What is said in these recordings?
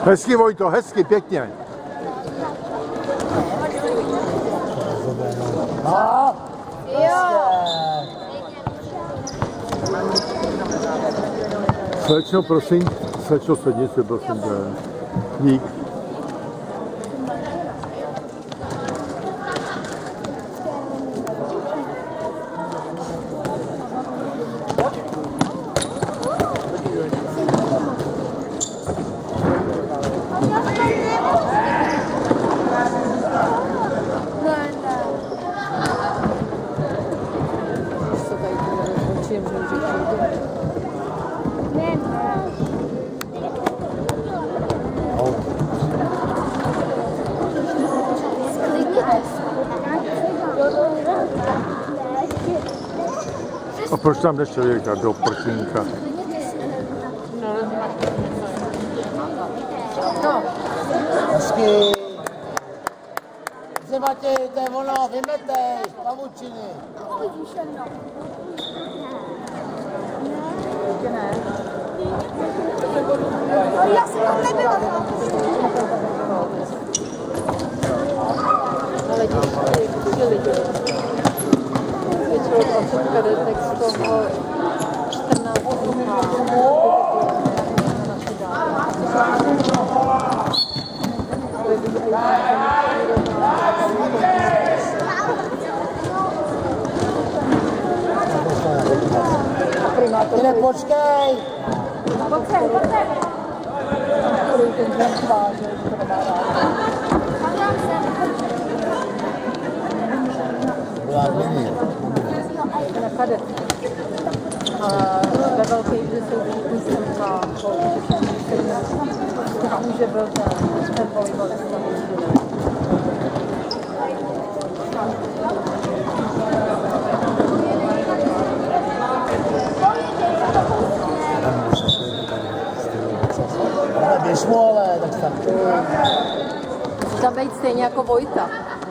Hezky, Vojto, hezky, pěkně. No, Slečno, prosím, slečno, sedni si, prosím tě. Dík. A proč tam jde člověka do prkínka? no. Hezky. Matěj, to je ono, vymetej, pavučiny. Já jsem tam nebyla. Ale ti lidi. Většinou 20 kadetek z toho 14 Jde, počkej! Ve velkých, že jsou písemka, že byl ten volejbalista. Běž mu, ale tak tam. Musí tam být stejně jako Vojta.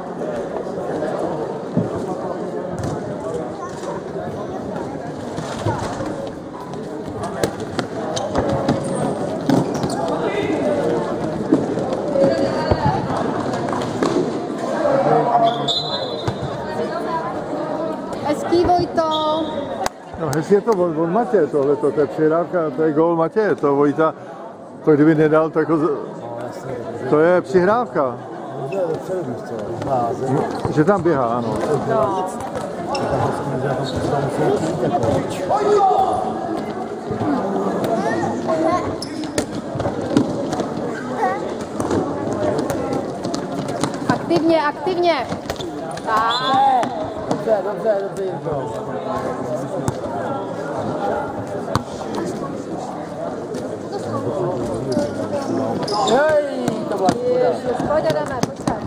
Hezký, Vojto. No hezky je to od Matěje tohleto, to je přihrávka, to je gól Matěje, to Vojta, to kdyby nedal, tak to je přihrávka. Že tam běhá, ano. No. Aktivně, aktivně. Tak. Dobře, Jirko. Hej, to byla škoda. Ježiš, pojď jdeme, pojď se.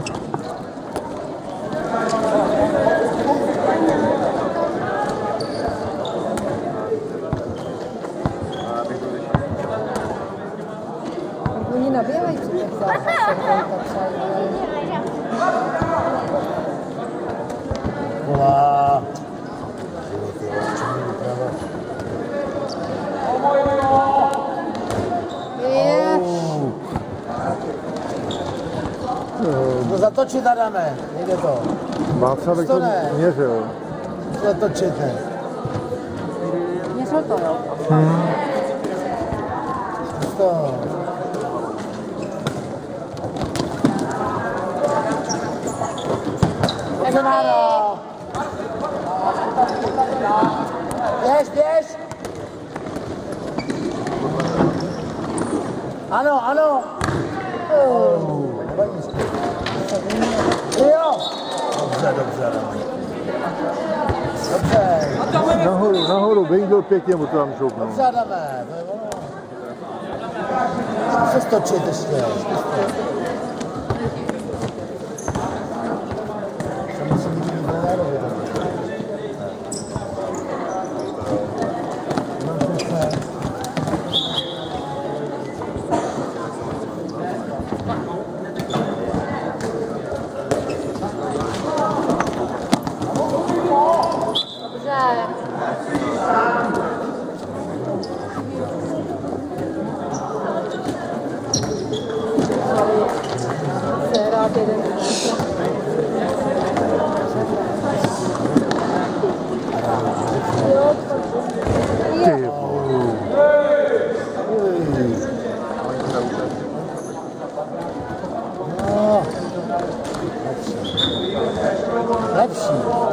Oni nabíhají při těch zápasech. Volá. To zatočit Adame, nejde to. Václavek to měřil. Zatočit, ne. Měřil to, jo? To. Máro. Běž. Ano. Jo. Dobře. Nahoru, Bengel pěkně mu to tam šoupnul. Dobře, Adame, to je ono. Zkus se stočit ještě. chce hrát jeden. Ty vole. Lepší.